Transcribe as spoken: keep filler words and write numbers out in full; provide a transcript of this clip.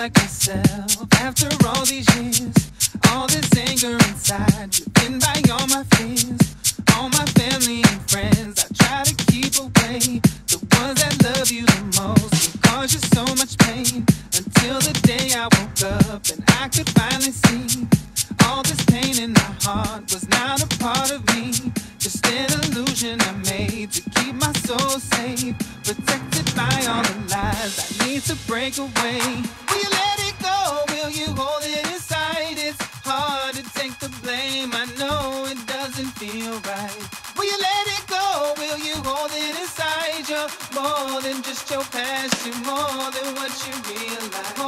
like myself after all these years. All this anger inside, driven by all my fears. All my family and friends, I try to keep away. The ones that love you the most can cause you so much pain. Until the day I woke up and I could finally see all this pain in my heart was not a part of me. Just an illusion I made to keep my soul safe, protected by all the lies I need to break away. Will you let it go? Will you hold it inside? It's hard to take the blame. I know it doesn't feel right. Will you let it go? Will you hold it inside? You're more than just your past. You're more than what you realize.